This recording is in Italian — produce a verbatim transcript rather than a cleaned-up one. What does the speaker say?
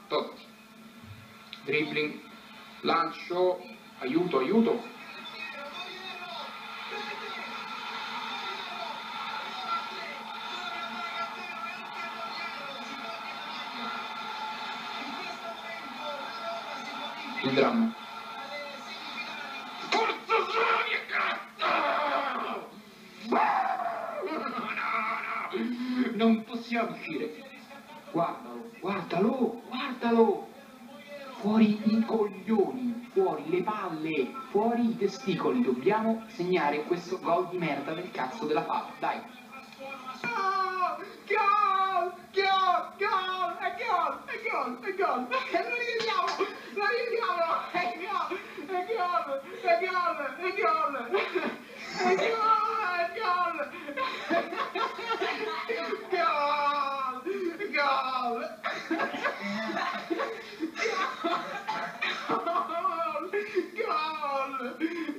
Totti. Dribbling, lancio, aiuto, aiuto. Il dramma. Forza Slavia, cazzo! No, no, non possiamo uscire. Guardalo, guardalo, guardalo. Fuori i coglioni, fuori le palle, fuori i testicoli. Dobbiamo segnare questo gol di merda del cazzo della palla, dai. Gol, gol, gol, è gol, è gol, è gol. Lo rivediamo, lo rivediamo, è gol, è gol, è gol, è gol, è gol, è gol, gol, gol. Gol!